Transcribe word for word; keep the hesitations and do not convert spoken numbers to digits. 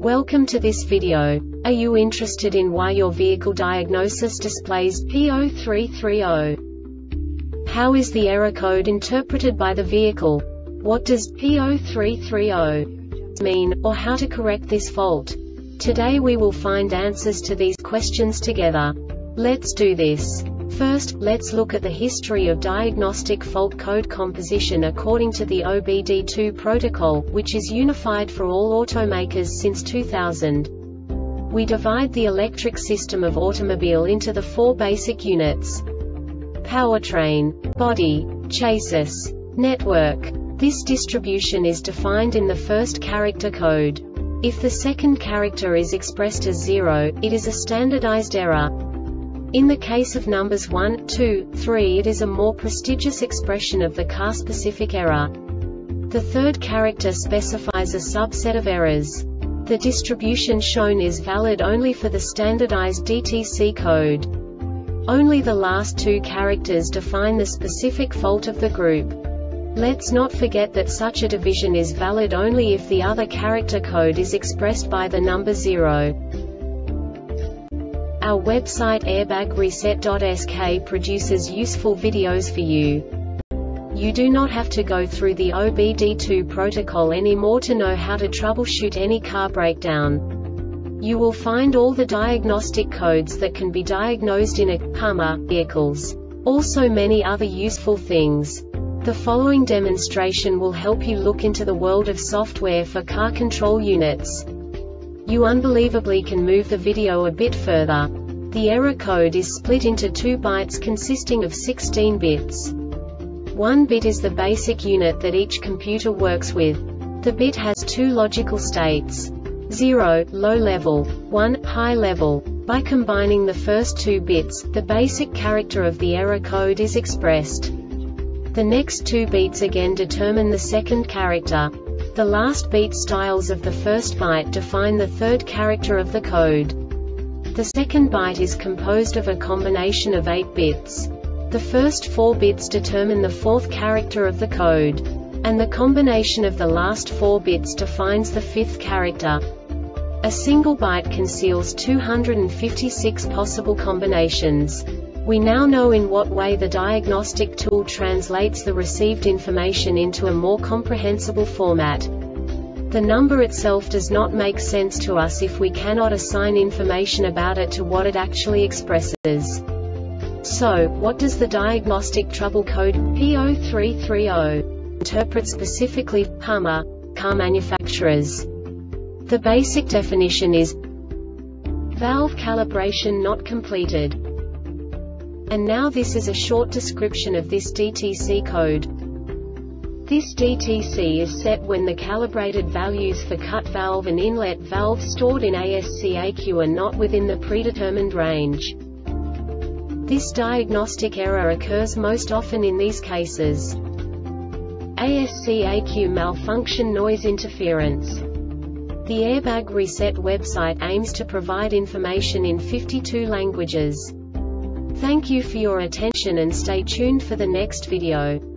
Welcome to this video. Are you interested in why your vehicle diagnosis displays P zero three three zero? How is the error code interpreted by the vehicle? What does P zero three three zero mean, or how to correct this fault? Today we will find answers to these questions together. Let's do this. First, let's look at the history of diagnostic fault code composition according to the O B D two protocol, which is unified for all automakers since two thousand. We divide the electric system of automobile into the four basic units: powertrain, body, chassis, network. This distribution is defined in the first character code. If the second character is expressed as zero, it is a standardized error. In the case of numbers one, two, three, it is a more prestigious expression of the car-specific error. The third character specifies a subset of errors. The distribution shown is valid only for the standardized D T C code. Only the last two characters define the specific fault of the group. Let's not forget that such a division is valid only if the other character code is expressed by the number zero. Our website airbag reset dot S K produces useful videos for you. You do not have to go through the O B D two protocol anymore to know how to troubleshoot any car breakdown. You will find all the diagnostic codes that can be diagnosed in a Hummer vehicles. Also many other useful things. The following demonstration will help you look into the world of software for car control units. You unbelievably can move the video a bit further. The error code is split into two bytes consisting of sixteen bits. One bit is the basic unit that each computer works with. The bit has two logical states: zero, low level, one, high level. By combining the first two bits, the basic character of the error code is expressed. The next two beats again determine the second character. The last beat styles of the first byte define the third character of the code. The second byte is composed of a combination of eight bits. The first four bits determine the fourth character of the code. And the combination of the last four bits defines the fifth character. A single byte conceals two hundred fifty-six possible combinations. We now know in what way the diagnostic tool translates the received information into a more comprehensible format. The number itself does not make sense to us if we cannot assign information about it to what it actually expresses. So, what does the diagnostic trouble code P zero three three zero interpret specifically for Hummer car manufacturers? The basic definition is valve calibration not completed. And now this is a short description of this D T C code. This D T C is set when the calibrated values for cut valve and inlet valve stored in A S C A Q are not within the predetermined range. This diagnostic error occurs most often in these cases: A S C A Q malfunction, noise interference. The Airbag Reset website aims to provide information in fifty-two languages. Thank you for your attention and stay tuned for the next video.